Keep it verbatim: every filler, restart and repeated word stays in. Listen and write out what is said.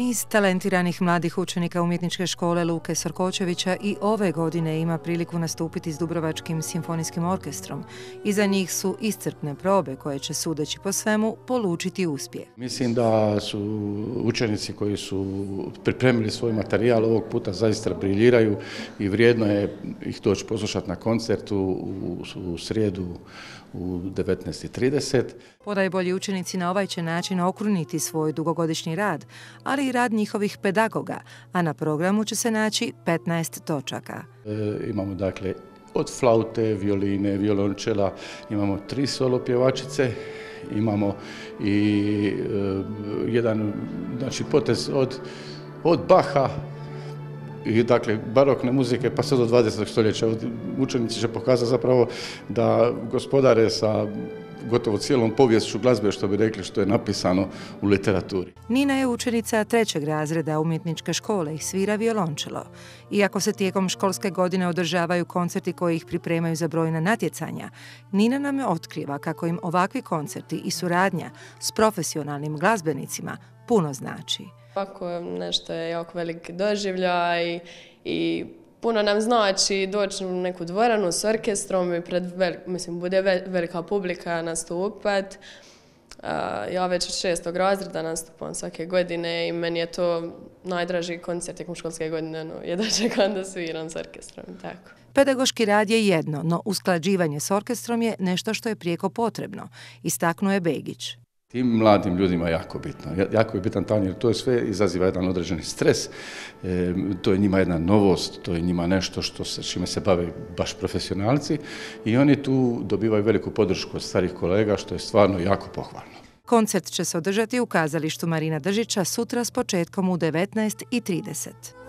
Niz talentiranih mladih učenika Umjetničke škole Luke Sorkočevića i ove godine ima priliku nastupiti s Dubrovačkim simfonijskim orkestrom. Iza njih su iscrpne probe koje će, sudeći po svemu, polučiti uspjeh. Mislim da su učenici koji su pripremili svoj materijal ovog puta zaista briljiraju i vrijedno je ih doći poslušati na koncertu u, u srijedu u devetnaest i trideset. Ponajbolji učenici na ovaj će način okruniti svoj dugogodišnji rad, ali i rad njihovih pedagoga, a na programu će se naći petnaest točaka. E, imamo dakle od flaute, violine, violončela, imamo tri solo pjevačice, imamo i e, jedan znači, potez od, od Baha, i dakle barokne muzike pa sve do dvadesetog stoljeća. Učenici će pokazati zapravo da gospodare sa gotovo cijelom poviješću glazbe, što bi rekli, što je napisano u literaturi. Nina je učenica trećeg razreda Umjetničke škole i svira violončelo. Iako se tijekom školske godine održavaju koncerti koji ih pripremaju za brojna natjecanja, Nina nam je otkriva kako im ovakvi koncerti i suradnja s profesionalnim glazbenicima puno znači. Ovako nešto je jako veliki doživljaj i puno nam znači doći u neku dvoranu s orkestrom i pred, vel, mislim, bude velika publika nastupat. Ja već od šestog razreda nastupam svake godine i meni je to najdraži koncert tijekom školske godine, no jedva čekam da sviram s orkestrom i tako. Pedagoški rad je jedno, no usklađivanje s orkestrom je nešto što je prijeko potrebno, istaknuo je Begić. Tim mladim ljudima je jako bitno. Jako je bitan talent jer to je sve izaziva jedan određeni stres. E, to je njima jedna novost, to je njima nešto što se, čime se bave baš profesionalci i oni tu dobivaju veliku podršku od starih kolega, što je stvarno jako pohvalno. Koncert će se održati u kazalištu Marina Držića sutra s početkom u devetnaest i trideset.